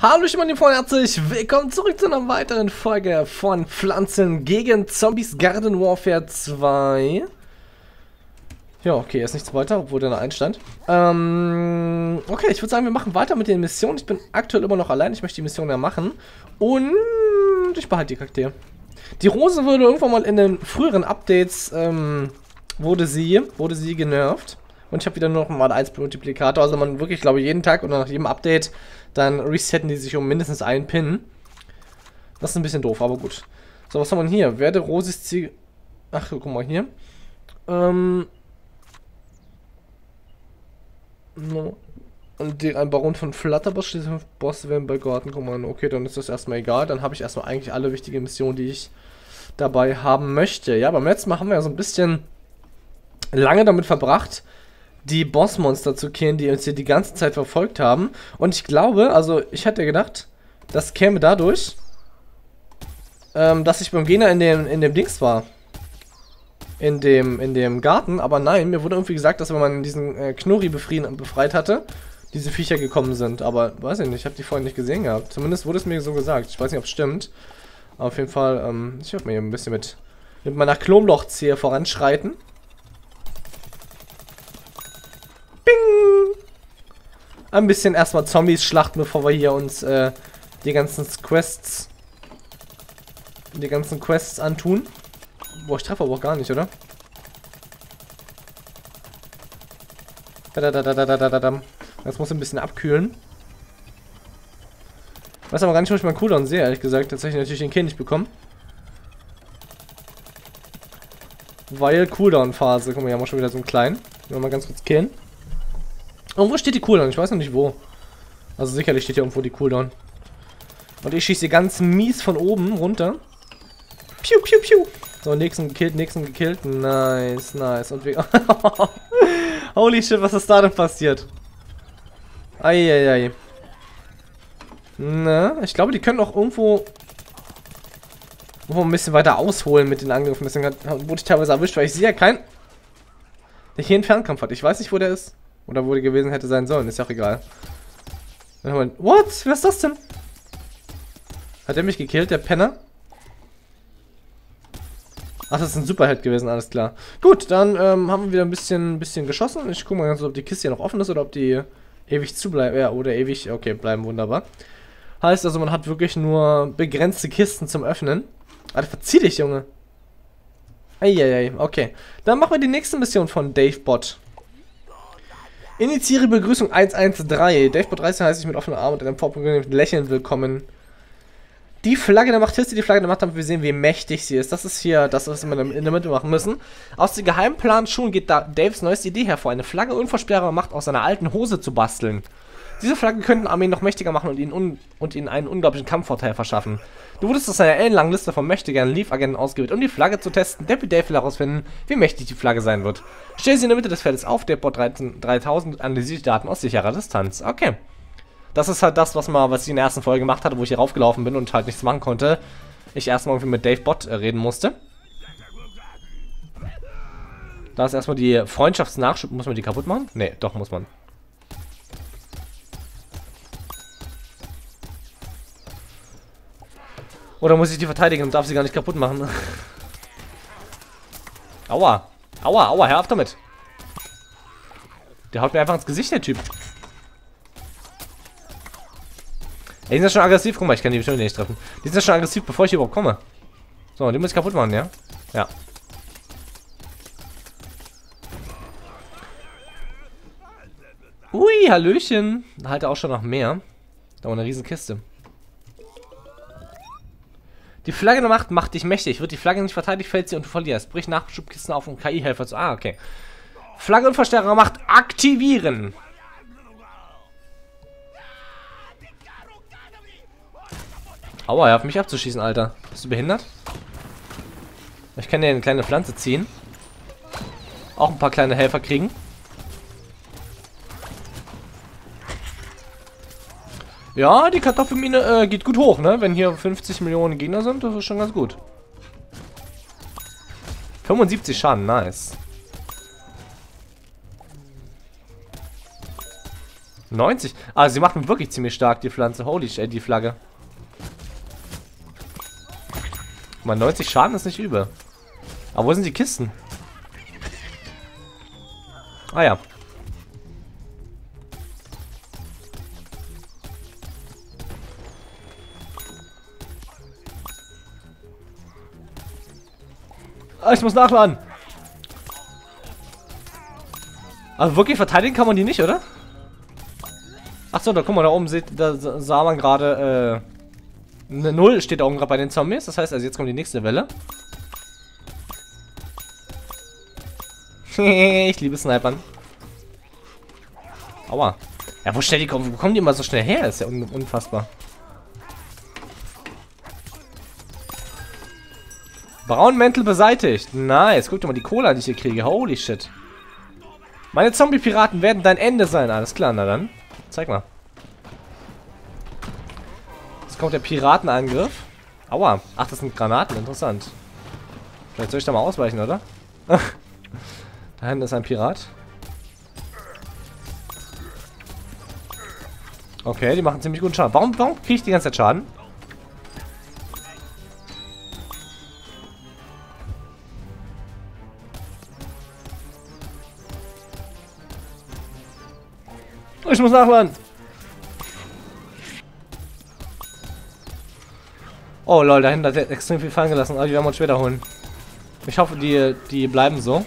Hallo, ich bin die Freunde, herzlich willkommen zurück zu einer weiteren Folge von Pflanzen gegen Zombies Garden Warfare 2. Ja, okay, ist nichts weiter, obwohl da noch einstand. Okay, ich würde sagen, wir machen weiter mit den Missionen. Ich bin aktuell immer noch allein, ich möchte die Mission ja machen. Und ich behalte die Charaktere. Die Rose wurde irgendwann mal in den früheren Updates, wurde sie genervt. Und ich habe wieder nur noch mal 1 Multiplikator, also man wirklich, glaube ich, jeden Tag oder nach jedem Update, dann resetten die sich um mindestens einen Pin. Das ist ein bisschen doof, aber gut. So, was haben wir hier? Werde Rosis Ziel... Ach, guck mal hier. No. Und ein Baron von Flatterboss, diese 5 Boss werden bei Garten. Guck mal, okay, dann ist das erstmal egal. Dann habe ich erstmal eigentlich alle wichtigen Missionen, die ich dabei haben möchte. Ja, beim letzten Mal haben wir ja so ein bisschen lange damit verbracht, die Bossmonster zu killen, die uns hier die ganze Zeit verfolgt haben. Und ich glaube, also ich hätte gedacht, das käme dadurch, dass ich beim Gegner in dem Dings war. In dem Garten, aber nein, mir wurde irgendwie gesagt, dass wenn man diesen Knurri befreit hatte, diese Viecher gekommen sind. Aber weiß ich nicht, ich habe die vorhin nicht gesehen gehabt. Zumindest wurde es mir so gesagt. Ich weiß nicht, ob es stimmt. Aber auf jeden Fall, ich werde mal hier ein bisschen mit meiner Klonlochzehe voranschreiten. Bing! Ein bisschen erstmal Zombies schlachten, bevor wir hier uns die ganzen Quests antun. Boah, ich treffe aber auch gar nicht, oder? Das muss ein bisschen abkühlen. Ich weiß aber gar nicht, wo ich meinen Cooldown sehe, ehrlich gesagt. Tatsächlich natürlich den Kill nicht bekommen. Weil Cooldown-Phase. Guck mal, hier haben wir schon wieder so einen kleinen. Mal ganz kurz killen. Irgendwo steht die Cooldown, ich weiß noch nicht wo. Also sicherlich steht hier irgendwo die Cooldown. Und ich schieße ganz mies von oben runter. Piu, piu, piu. So, nächsten gekillt. Nice, nice. Und wir... Holy shit, was ist da denn passiert? Eieiei. Na, ich glaube, die können auch irgendwo ein bisschen weiter ausholen mit den Angriffen. Deswegen wurde ich teilweise erwischt, weil ich sehe ja keinen, der hier einen Fernkampf hat. Ich weiß nicht, wo der ist. Oder wo der gewesen hätte sein sollen. Ist ja auch egal. What? Wer ist das denn? Hat er mich gekillt, der Penner? Ach, das ist ein Superheld gewesen, alles klar. Gut, dann haben wir wieder ein bisschen geschossen. Ich gucke mal ganz kurz, ob die Kiste hier noch offen ist oder ob die ewig zubleiben. Ja, oder ewig. Okay, bleiben wunderbar. Heißt also, man hat wirklich nur begrenzte Kisten zum Öffnen. Alter, verzieh dich, Junge. Eieiei, okay. Dann machen wir die nächste Mission von DaveBot. Initiiere Begrüßung 113. DaveBot 13 heißt ich mit offenem Arm und einem Vorprogramm mit Lächeln willkommen. Die Flagge der Macht, die Flagge der Macht, damit wir sehen, wie mächtig sie ist. Das ist hier das, was wir in der Mitte machen müssen. Aus dem Geheimplan schon geht da Daves neueste Idee hervor, eine Flagge unverstärkbarer Macht aus seiner alten Hose zu basteln. Diese Flagge könnten Armeen noch mächtiger machen und ihnen einen unglaublichen Kampfvorteil verschaffen. Du wurdest aus einer ellenlangen Liste von mächtigen Leaf-Agenten ausgewählt, um die Flagge zu testen. Deputy Dave will herausfinden, wie mächtig die Flagge sein wird. Stell sie in der Mitte des Feldes auf, DaveBot 3000 analysiert die Daten aus sicherer Distanz. Okay. Das ist halt das, was ich in der ersten Folge gemacht hatte, wo ich hier raufgelaufen bin und halt nichts machen konnte. Ich erstmal irgendwie mit DaveBot reden musste. Da ist erstmal die Freundschaftsnachschub. Muss man die kaputt machen? Nee, doch muss man. Oder muss ich die verteidigen und darf sie gar nicht kaputt machen? Aua. Aua, aua, hör auf damit. Der haut mir einfach ins Gesicht, der Typ. Ey, die sind ja schon aggressiv. Guck mal, ich kann die bestimmt nicht treffen. Die sind ja schon aggressiv, bevor ich hier überhaupt komme. So, die muss ich kaputt machen, ja? Ja. Ui, Hallöchen. Da halt auch schon noch mehr. Da war eine riesen Kiste. Die Flagge der Macht macht dich mächtig. Wird die Flagge nicht verteidigt, fällt sie und du verlierst. Brich Nachschubkisten auf, um KI-Helfer zu... Ah, okay. Flagge und Verstärker Macht aktivieren. Aua, er hat mich abzuschießen, Alter. Bist du behindert? Ich kann ja eine kleine Pflanze ziehen. Auch ein paar kleine Helfer kriegen. Ja, die Kartoffelmine geht gut hoch, ne? Wenn hier 50 Millionen Gegner sind, das ist schon ganz gut. 75 Schaden, nice. 90. Also sie macht mich wirklich ziemlich stark, die Pflanze. Holy shit, die Flagge. Mal 90 Schaden ist nicht übel. Aber wo sind die Kisten? Ah ja. Ah, ich muss nachladen. Also wirklich verteidigen kann man die nicht, oder? Achso, da guck mal, da oben seht, da sah man gerade, eine 0 steht da oben gerade bei den Zombies. Das heißt, also jetzt kommt die nächste Welle. Ich liebe Snipern. Aua. Ja, wo kommen die immer so schnell her? Ist ja unfassbar. Braunmäntel beseitigt. Nice. Guck dir mal die Cola, die ich hier kriege. Holy shit. Meine Zombie-Piraten werden dein Ende sein. Alles klar, na dann. Zeig mal. Jetzt kommt der Piratenangriff. Aua. Ach, das sind Granaten. Interessant. Vielleicht soll ich da mal ausweichen, oder? Da hinten ist ein Pirat. Okay, die machen ziemlich guten Schaden. Warum kriege ich die ganze Zeit Schaden? Ich muss nachladen. Oh lol, da hinten hat er extrem viel fallen gelassen. Aber die werden wir uns später holen. Ich hoffe, die bleiben so.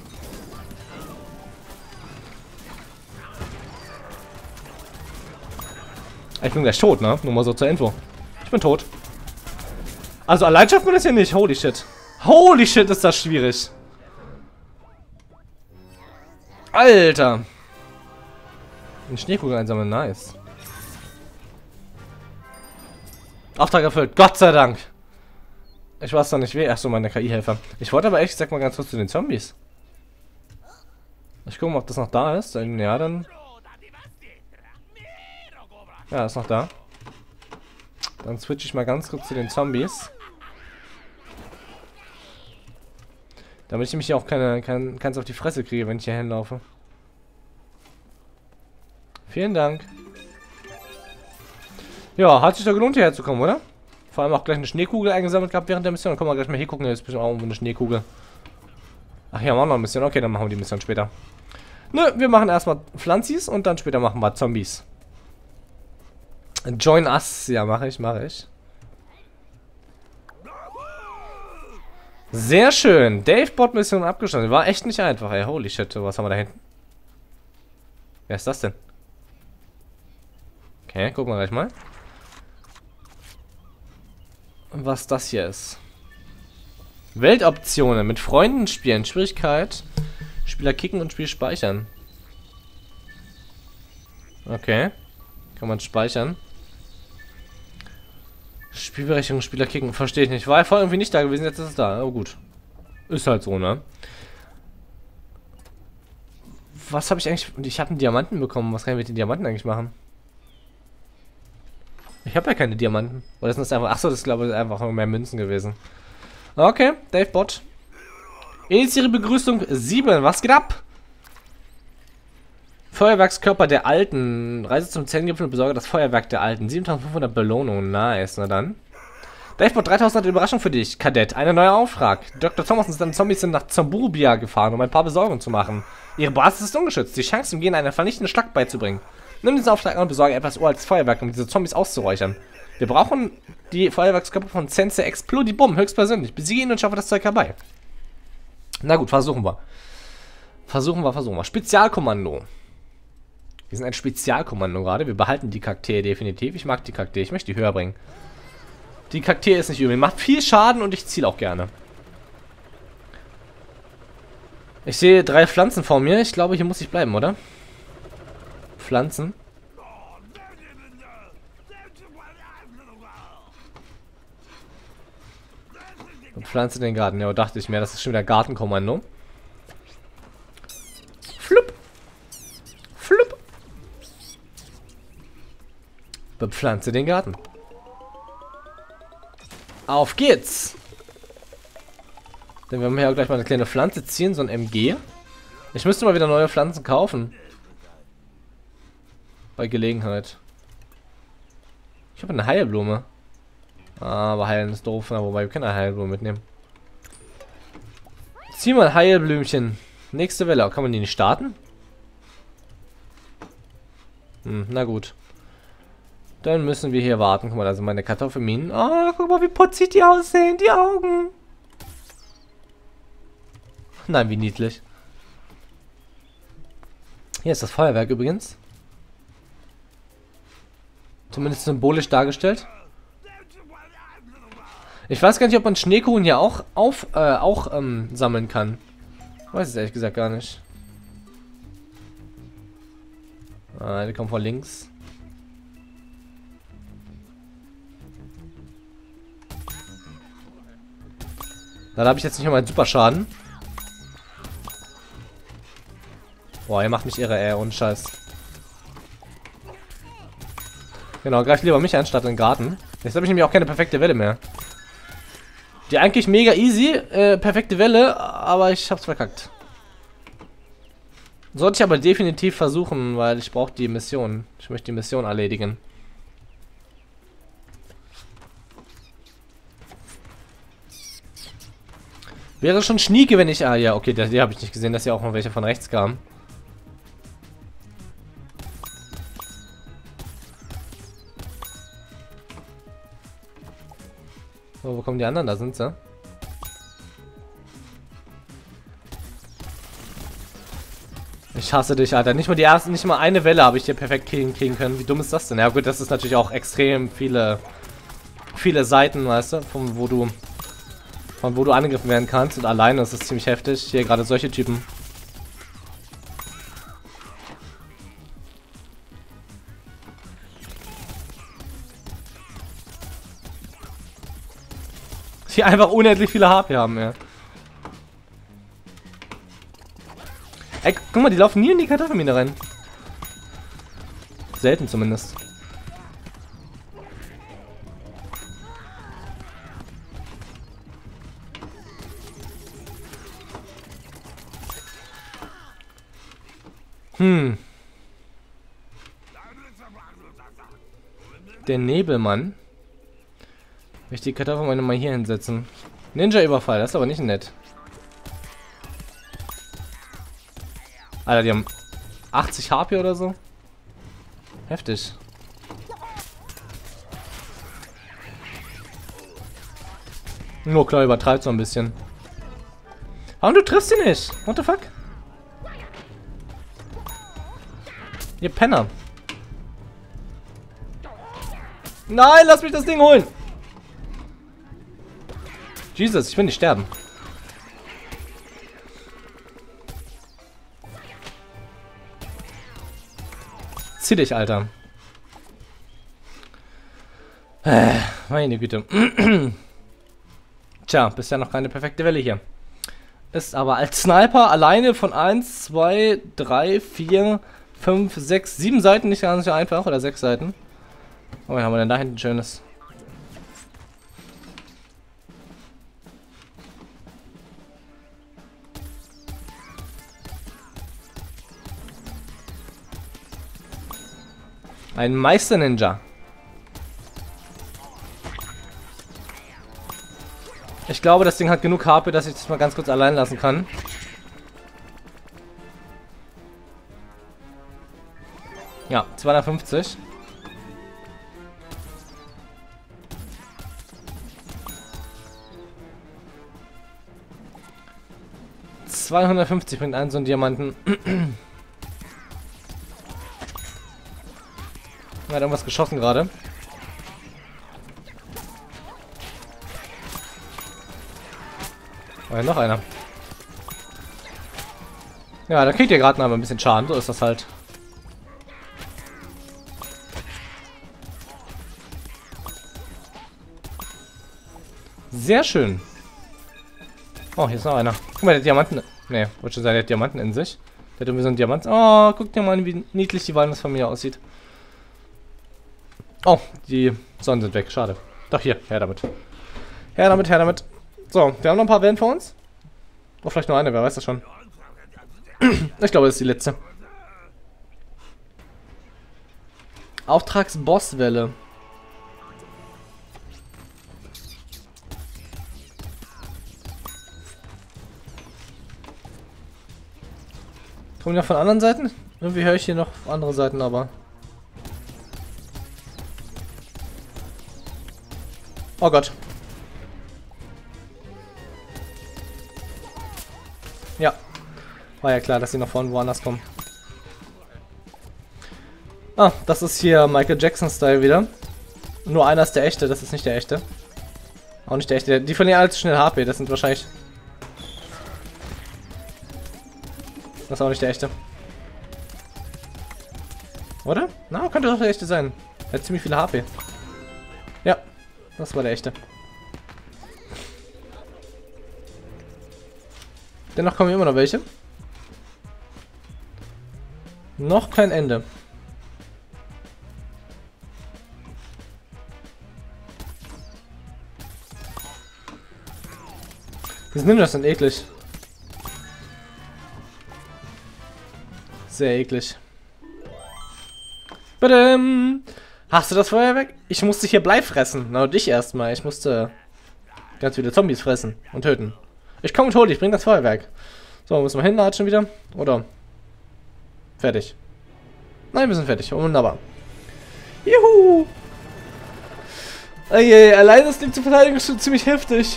Ich bin gleich tot, ne? Nur mal so zur Info. Ich bin tot. Also allein schafft man das hier nicht. Holy shit. Holy shit, ist das schwierig. Alter. Eine Schneekugel einsammeln, nice. Auftrag erfüllt, Gott sei Dank. Ich weiß doch nicht, wie. Achso, meine KI-Helfer. Ich wollte aber echt, sag mal ganz kurz zu den Zombies. Ich gucke mal, ob das noch da ist. Ja, dann. Ja, ist noch da. Dann switche ich mal ganz kurz zu den Zombies. Damit ich nämlich hier auch keins auf die Fresse kriege, wenn ich hier hinlaufe. Vielen Dank. Ja, hat sich da gelohnt, hierher zu kommen, oder? Vor allem auch gleich eine Schneekugel eingesammelt gehabt während der Mission. Dann können wir gleich mal hier gucken. Hier ist bestimmt auch irgendwo eine Schneekugel. Ach, hier haben wir auch noch eine Mission. Okay, dann machen wir die Mission später. Nö, wir machen erstmal Pflanzis und dann später machen wir Zombies. Join us. Ja, mache ich. Sehr schön. Dave-Bot-Mission abgeschlossen. War echt nicht einfach, ey. Holy shit. Was haben wir da hinten? Wer ist das denn? Okay, gucken wir gleich mal. Was das hier ist. Weltoptionen. Mit Freunden spielen. Schwierigkeit. Spieler kicken und Spiel speichern. Okay. Kann man speichern. Spielberechtigung, Spieler kicken. Verstehe ich nicht. War vorher irgendwie nicht da gewesen. Jetzt ist es da. Oh gut. Ist halt so, ne? Was habe ich eigentlich... Ich habe einen Diamanten bekommen. Was kann ich mit den Diamanten eigentlich machen? Ich habe ja keine Diamanten. Oder ist das einfach... Achso, das ist glaube ich einfach mehr Münzen gewesen. Okay, Dave Bot. Initiiere Begrüßung 7. Was geht ab? Feuerwerkskörper der Alten. Reise zum Zellengipfel und besorge das Feuerwerk der Alten. 7500 Belohnung. Nice, na dann. Dave Bot 3000 hat eine Überraschung für dich. Kadett, ein neuer Auftrag. Dr. Thomas und seine Zombies sind nach Zamburbia gefahren, um ein paar Besorgungen zu machen. Ihre Basis ist ungeschützt. Die Chance, ihnen eine vernichtende Schlacht beizubringen. Nimm diesen Auftrag an und besorge etwas Uhr als Feuerwerk, um diese Zombies auszuräuchern. Wir brauchen die Feuerwerkskörper von Sensei Explodibum höchstpersönlich. Besiege ihn und schaffe das Zeug herbei. Na gut, versuchen wir. Versuchen wir. Spezialkommando. Wir sind ein Spezialkommando gerade. Wir behalten die Kakteen definitiv. Ich mag die Kakteen. Ich möchte die höher bringen. Die Kakteen ist nicht übel. Macht viel Schaden und ich ziele auch gerne. Ich sehe 3 Pflanzen vor mir. Ich glaube, hier muss ich bleiben, oder? Pflanzen. Und pflanze den Garten. Ja, dachte ich mir, das ist schon wieder Gartenkommando. Flupp. Flupp. Bepflanze den Garten. Auf geht's. Denn wir haben hier auch gleich mal eine kleine Pflanze, 10, so ein MG. Ich müsste mal wieder neue Pflanzen kaufen. Bei Gelegenheit. Ich habe eine Heilblume. Aber heilen ist doof, wobei wir können eine Heilblume mitnehmen. Zieh mal ein Heilblümchen. Nächste Welle. Kann man die nicht starten? Na gut. Dann müssen wir hier warten. Guck mal, da sind meine Kartoffelminen. Oh, guck mal, wie putzig die aussehen. Die Augen. Nein, wie niedlich. Hier ist das Feuerwerk übrigens. Zumindest symbolisch dargestellt. Ich weiß gar nicht, ob man Schneekuchen hier auch sammeln kann. Ich weiß es ehrlich gesagt gar nicht. Die kommen von links. Da habe ich jetzt nicht mal einen super Schaden. Boah, ihr macht mich irre, ey, ohne Scheiß. Genau, greift lieber mich an, statt den Garten. Jetzt habe ich nämlich auch keine perfekte Welle mehr. Die eigentlich mega easy, perfekte Welle, aber ich hab's verkackt. Sollte ich aber definitiv versuchen, weil ich brauche die Mission. Ich möchte die Mission erledigen. Wäre schon schnieke, wenn ich... Ah ja, okay, die habe ich nicht gesehen, dass ja auch noch welche von rechts kamen. So, wo kommen die anderen? Da sind sie. Ich hasse dich, Alter. Nicht mal eine Welle habe ich hier perfekt kriegen können. Wie dumm ist das denn? Ja gut, das ist natürlich auch extrem viele Seiten, weißt du, von wo du angegriffen werden kannst. Und alleine ist es ziemlich heftig. Hier gerade solche Typen. Die einfach unendlich viele HP haben, ja. Ey, guck mal, die laufen nie in die Kartoffelmine rein. Selten zumindest. Der Nebelmann. Ich die Kartoffelmine mal hier hinsetzen. Ninja-Überfall, das ist aber nicht nett. Alter, die haben 80 HP oder so. Heftig. Nur klar, übertreibt so ein bisschen. Aber du triffst sie nicht. What the fuck? Ihr Penner. Nein, lass mich das Ding holen. Jesus, ich will nicht sterben. Zieh dich, Alter. Meine Güte. Tja, bisher noch keine perfekte Welle hier. Ist aber als Sniper alleine von 1, 2, 3, 4, 5, 6, 7 Seiten nicht ganz so einfach. Oder 6 Seiten. Oh, was haben wir denn da hinten Schönes? Ein Meister-Ninja. Ich glaube, das Ding hat genug HP, dass ich das mal ganz kurz allein lassen kann. Ja, 250. $250 bringt einen so einen Diamanten. Er hat irgendwas geschossen gerade. Oh, ja, noch einer. Ja, da kriegt ihr gerade aber ein bisschen Schaden. So ist das halt. Sehr schön. Oh, hier ist noch einer. Guck mal, der Diamanten... Ne, wollte schon sagen, der hat Diamanten in sich. Der hat irgendwie so einen Diamant... Oh, guck dir mal, wie niedlich die Walnuss von mir aussieht. Oh, die Sonnen sind weg. Schade. Doch, hier. Her damit. Her damit, her damit. So, wir haben noch ein paar Wellen vor uns. Oh, vielleicht nur eine, wer weiß das schon. Ich glaube, das ist die letzte. Auftragsbosswelle. Kommen ja von anderen Seiten? Irgendwie höre ich hier noch andere Seiten, aber... Oh Gott. Ja. War ja klar, dass sie noch von woanders kommen. Ah, das ist hier Michael Jackson-Style wieder. Nur einer ist der echte, das ist nicht der echte. Auch nicht der echte. Die verlieren alle zu schnell HP, das sind wahrscheinlich... Das ist auch nicht der echte. Oder? Na, könnte doch der echte sein. Er hat ziemlich viele HP. Ja, das war der echte. Dennoch kommen immer noch welche. Noch kein Ende. Diese Ninjas sind eklig. Sehr eklig. Badam. Hast du das Feuerwerk? Ich musste hier Blei fressen. Na, dich erstmal. Ich musste ganz viele Zombies fressen und töten. Ich komme und hol dich, bring das Feuerwerk. So, müssen wir hinlatschen wieder? Oder? Fertig. Nein, wir sind fertig. Wunderbar. Juhu! Ey, allein das Ding zu verteidigen ist schon ziemlich heftig.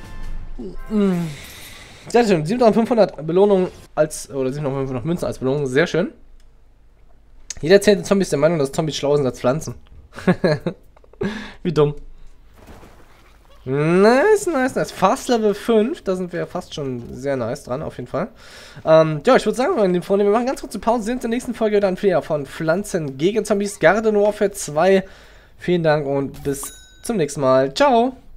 Sehr schön. 7500 Belohnungen als, oder 7500 Münzen als Belohnung. Sehr schön. Jeder 10. Zombie ist der Meinung, dass Zombies schlauer sind als Pflanzen. Wie dumm. Nice, nice, nice. Fast Level 5, da sind wir fast schon sehr nice dran, auf jeden Fall. Ja, ich würde sagen, meine Freunde, wir machen ganz kurze Pause, sehen uns in der nächsten Folge dann wieder von Pflanzen gegen Zombies, Garden Warfare 2. Vielen Dank und bis zum nächsten Mal. Ciao!